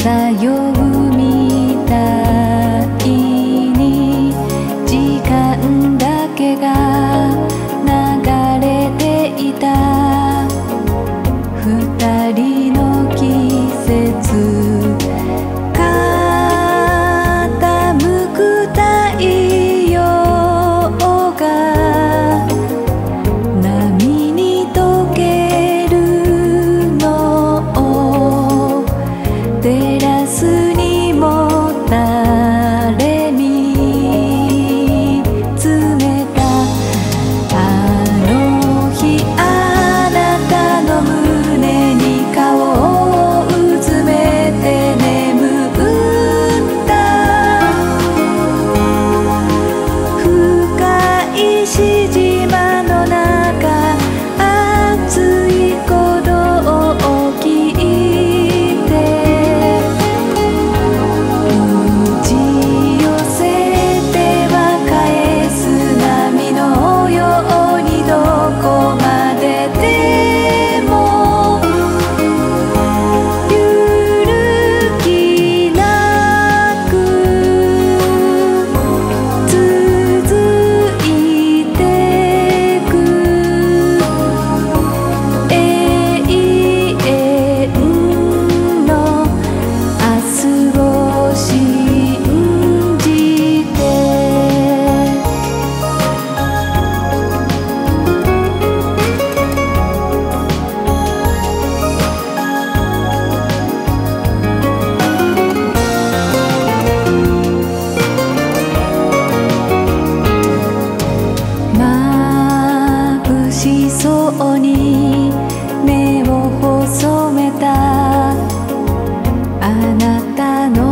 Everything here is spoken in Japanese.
漂うみたいに時間だけが流れていた。二人の季節傾く太陽が波に溶けるのを照らすにも誰見つめた。あの日あなたの胸に顔をうずめて眠った深いし島の中、熱い鼓動を聞いて打ち寄せては返す波のようにどこまででも揺るぎなく続いてく永遠の明日を信じて。眩しそうに目を細めたあなたの